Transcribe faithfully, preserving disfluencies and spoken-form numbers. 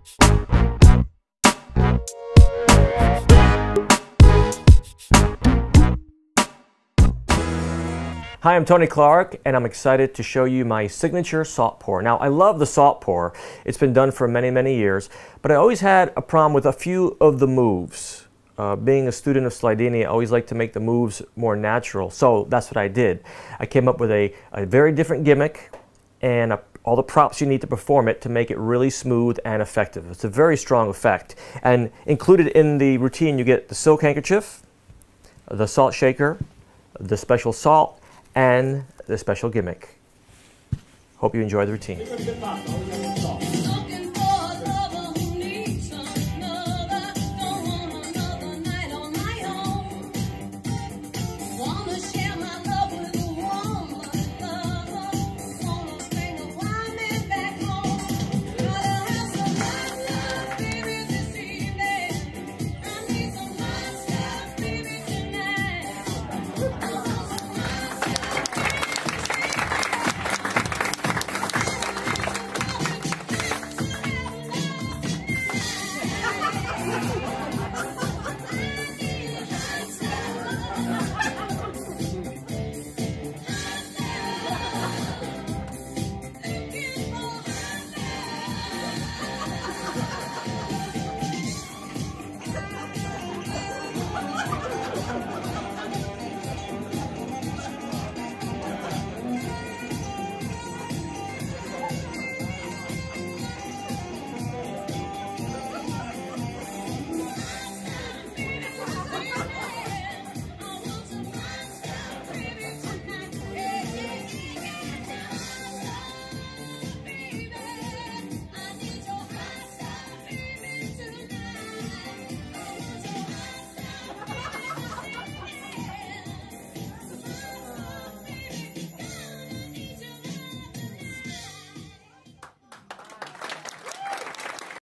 Hi, I'm Tony Clark, and I'm excited to show you my signature salt pour. Now, I love the salt pour. It's been done for many, many years, but I always had a problem with a few of the moves. Uh, being a student of slidini, I always like to make the moves more natural, so that's what I did. I came up with a, a very different gimmick and a, all the props you need to perform it to make it really smooth and effective. It's a very strong effect. And included in the routine, you get the silk handkerchief, the salt shaker, the special salt, and the special gimmick. Hope you enjoy the routine.